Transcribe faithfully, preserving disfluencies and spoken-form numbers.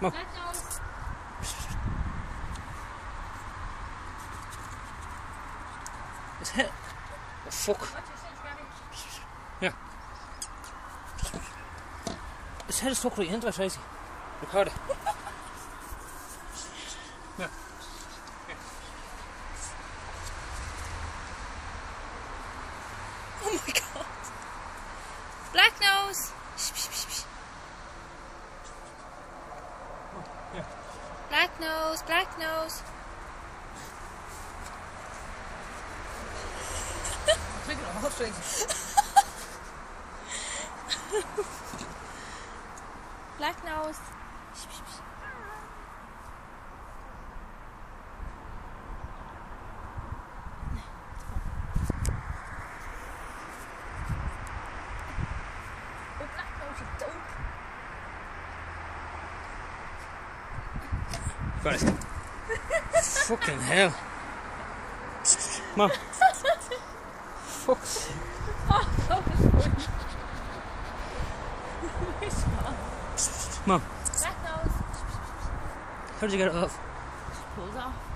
Come on. Black nose. His head. Oh, fuck. Watch your shit, Gabby. Yeah. His head is stuck right into it, Tracy. Record it. Yeah. Oh my god. Black nose. Yeah. Black nose, black nose. Take it off, Tracy. Black nose. Oh, black nose, you dope. Got it. Fucking hell. Come on. Fuck's sake. Oh, that was funny. Which one? Come on. Black nose. How did you get it off? Pulls off.